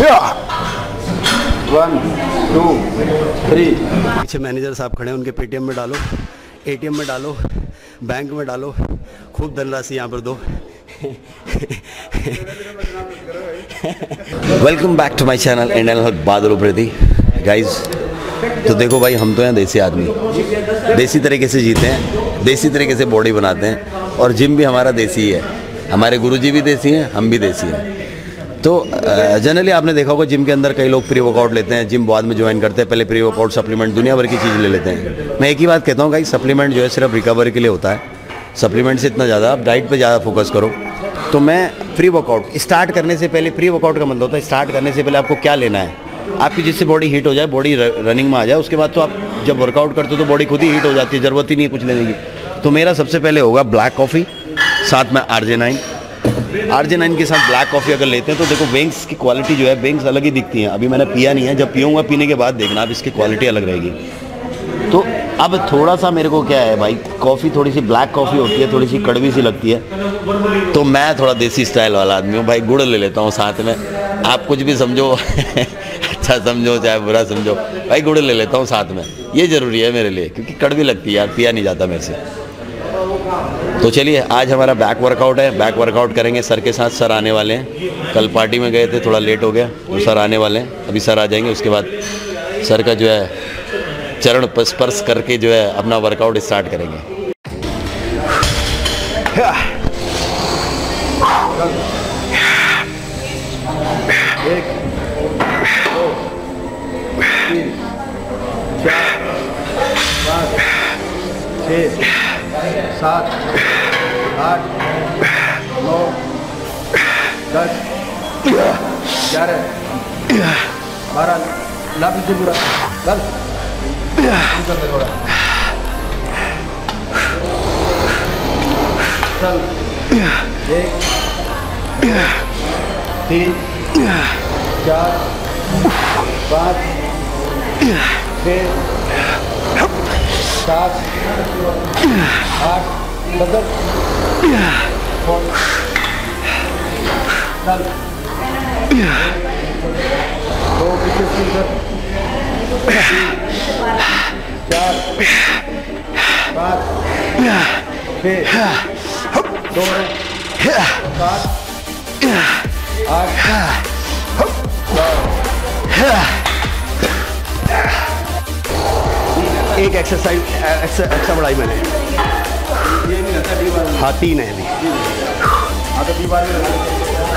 1 2 3। पीछे मैनेजर साहब खड़े हैं, उनके पेटीएम में डालो, एटीएम में डालो, बैंक में डालो, खूब धनराशि यहाँ पर दो। Welcome back to my channel Indian Badal Upreti guys. तो देखो भाई, हम तो हैं देसी आदमी, देसी तरीके से जीते हैं, देसी तरीके से बॉडी बनाते हैं, और जिम भी हमारा देसी ही है। हमारे गुरुजी भी देसी हैं, हम भी देसी हैं। तो जनरली आपने देखा होगा जिम के अंदर कई लोग प्री वर्कआउट लेते हैं, जिम बाद में ज्वाइन करते हैं, पहले प्री वर्कआउट सप्लीमेंट दुनिया भर की चीज़ ले लेते हैं। मैं एक ही बात कहता हूँ भाई, सप्लीमेंट जो है सिर्फ रिकवरी के लिए होता है। सप्लीमेंट से इतना ज़्यादा आप डाइट पे ज़्यादा फोकस करो। तो मैं प्री वर्कआउट स्टार्ट करने से पहले, प्री वर्कआउट का मतलब होता है स्टार्ट करने से पहले आपको क्या लेना है, आपकी जिससे बॉडी हीट हो जाए, बॉडी रनिंग में आ जाए। उसके बाद तो आप जब वर्कआउट करते हो तो बॉडी खुद ही हीट हो जाती है, ज़रूरत ही नहीं है कुछ लेने की। तो मेरा सबसे पहले होगा ब्लैक कॉफ़ी, साथ में RJ9 के साथ ब्लैक कॉफ़ी अगर लेते हैं तो देखो वेंग्स की क्वालिटी जो है, वेंग्स अलग ही दिखती हैं। अभी मैंने पिया नहीं है, जब पीऊँगा पीने के बाद देखना अब इसकी क्वालिटी अलग रहेगी। तो अब थोड़ा सा मेरे को क्या है भाई, कॉफ़ी थोड़ी सी ब्लैक कॉफ़ी होती है, थोड़ी सी कड़वी सी लगती है। तो मैं थोड़ा देसी स्टाइल वाला आदमी हूँ भाई, गुड़ ले लेता हूँ साथ में। आप कुछ भी समझो अच्छा समझो चाहे बुरा समझो, भाई गुड़ ले लेता हूँ साथ में। ये ज़रूरी है मेरे लिए, क्योंकि कड़वी लगती है यार, पिया नहीं जाता मेरे से। तो चलिए, आज हमारा बैक वर्कआउट है। बैक वर्कआउट करेंगे सर के साथ। सर आने वाले हैं, कल पार्टी में गए थे, थोड़ा लेट हो गया, तो सर आने वाले हैं। अभी सर आ जाएंगे, उसके बाद सर का जो है चरण स्पर्श करके जो है अपना वर्कआउट स्टार्ट करेंगे। 1 2 3 4 5 6 7 8 9 10 11 12। लाभ से पूरा बस थोड़ा चल। 1 2 3 4 5 6 7 8 10 चल। 2 पीछे 3 4 5 6 2 7 8 एक एक्सरसाइज एक्स्ट्रा बढ़ाई मैंने। हाँ 3 है अभी। हाँ तो 3 बार में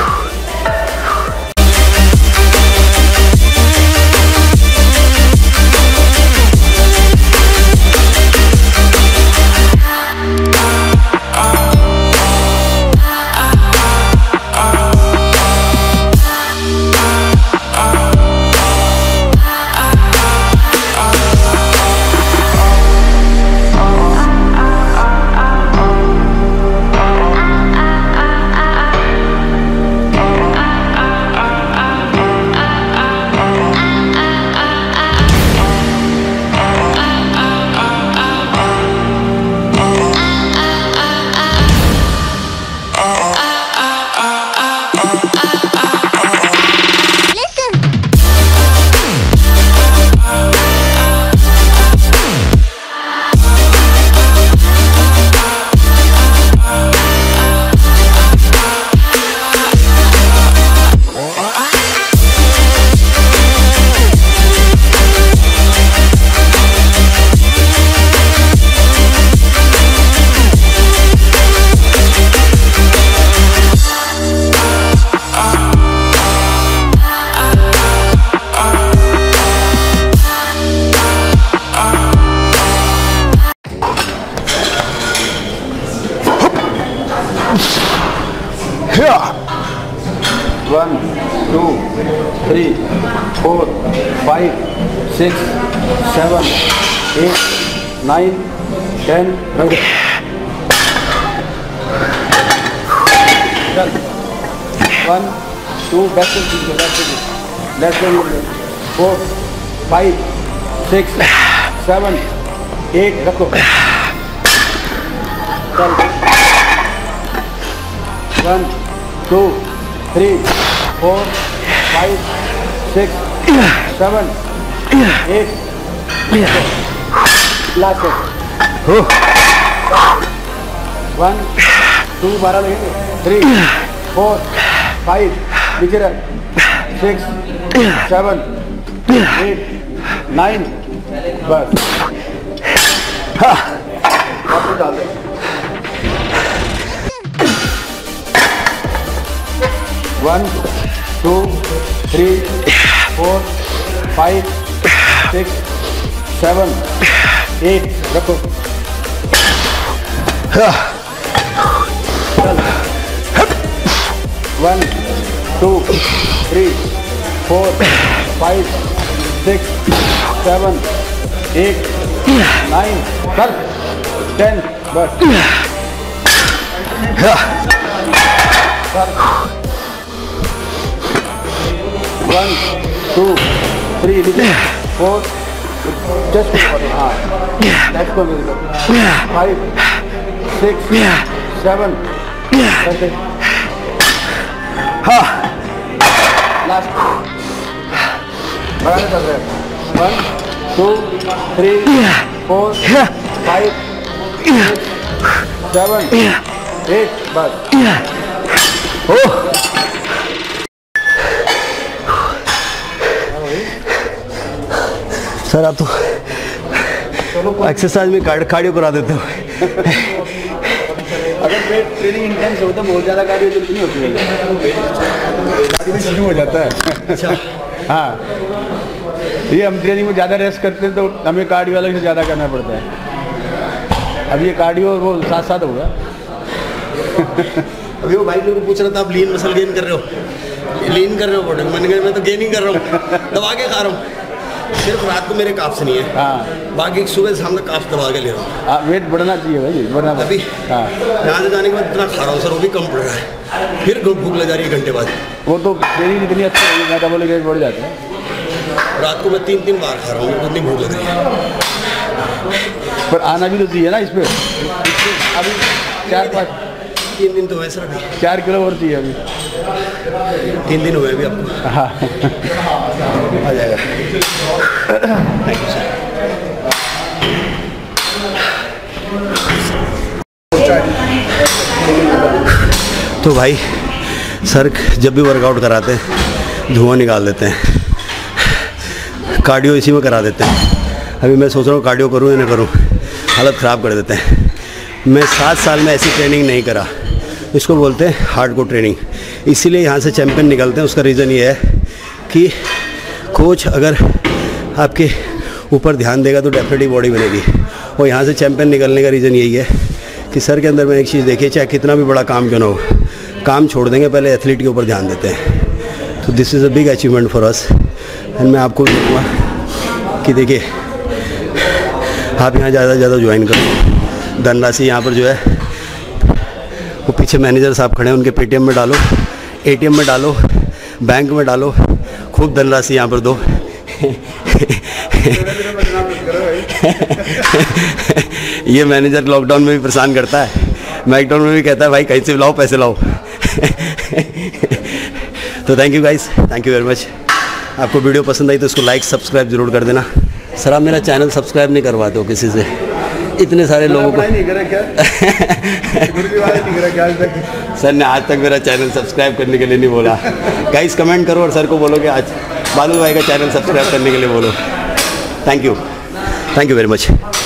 वन 2 3 4 5 6 7 8 9 10 चल 1 2 बैक लेट्स गो 4 5 6 7 8 रखो चल 1 2 3 4 5 6 7 8 लास्ट 1 2 12 लगेंगे 3 4 5 नीचे रख 6 7 8 9 बस वापस डाल दे 1 2 3 4 5 6 7 8 रखो 1 2 3 4 5 6 7 8 9 कर 10 बस कर 1 2 3 4 just हाँ next one 5 6 7 करते हाँ लास्ट बढ़ाने चल रहे 1 2 3 4 5 6 7 8 बस सर आप तो एक्सरसाइज में कार्डियो करा देते हो। अगर ट्रेनिंग इंटेंस हो तो बहुत ज़्यादा कार्डियो जरूरत नहीं होती है, कार्डियो शुरू हो जाता है। अच्छा हाँ, ये हम ट्रेनिंग में ज़्यादा रेस्ट करते हैं तो हमें कार्डियो अलग से ज़्यादा करना पड़ता है। अब ये कार्डियो वो साथ साथ होगा। अभी वो भाई मेरे को पूछ रहा था आप लीन मसल गेन कर रहे हो, लीन कर रहे हो बॉडी, मैं तो गेनिंग कर रहा हूँ, दबा के खा रहा हूँ। सिर्फ रात को मेरे काफ से नहीं है, हाँ बाकी सुबह शाम तक काफ दबा के ले रहा हूँ। वेट बढ़ना चाहिए भाई, बढ़ना। अभी हाँ यहाँ से जाने के बाद इतना खा रहा हूँ सर, वो भी कम पड़ रहा है, फिर भूख लग जा रही है घंटे बाद। वो तो ट्रेनिंग इतनी अच्छी है, मेटाबॉलिक रेट बढ़ जाता है। रात को मैं 3-3 बार खा रहा हूँ, मेरे को इतनी भूख लग रही है। पर आना भी तो चाहिए ना इस पर। अभी 4-5 दिन तो हुए सर, अभी 4 किलो और चाहिए अभी। 3 दिन हुए अभी आपको। हाँ आ जाएगा। Thank you sir. तो भाई सर जब भी वर्कआउट कराते हैं धुआं निकाल देते हैं, कार्डियो इसी में करा देते हैं। अभी मैं सोच रहा हूँ कार्डियो करूँ या ना करूँ, हालत ख़राब कर देते हैं। मैं 7 साल में ऐसी ट्रेनिंग नहीं करा, इसको बोलते हैं हार्डकोर ट्रेनिंग। इसीलिए यहाँ से चैम्पियन निकलते हैं। उसका रीज़न ये है कि कोच अगर आपके ऊपर ध्यान देगा तो डेफिनेटली बॉडी बनेगी। और यहाँ से चैम्पियन निकलने का रीज़न यही है कि सर के अंदर मैंने एक चीज़ देखी, चाहे कितना भी बड़ा काम क्यों ना हो, काम छोड़ देंगे, पहले एथलीट के ऊपर ध्यान देते हैं। तो this is a big achievement for us. And मैं आपको भी कहूँगा कि देखिए आप यहाँ ज़्यादा से ज़्यादा ज्वाइन करो। धनराशि यहाँ पर जो है वो पीछे मैनेजर साहब खड़े हैं, उनके पेटीएम में डालो, एटीएम में डालो, बैंक में डालो, खूब धनराशि यहाँ पर दो। ये मैनेजर लॉकडाउन में भी परेशान करता है, मैकडॉन में भी कहता है भाई कहीं से लाओ, पैसे लाओ। तो thank you guys, thank you very much. आपको वीडियो पसंद आई तो इसको लाइक सब्सक्राइब जरूर कर देना। सर आप मेरा चैनल सब्सक्राइब नहीं करवाते हो किसी से, इतने सारे लोगों को नहीं करा क्या? नहीं करा क्या आज तक? सर ने आज तक मेरा चैनल सब्सक्राइब करने के लिए नहीं बोला। गाइस कमेंट करो और सर को बोलो कि आज बादल भाई का चैनल सब्सक्राइब करने के लिए बोलो। Thank you very much.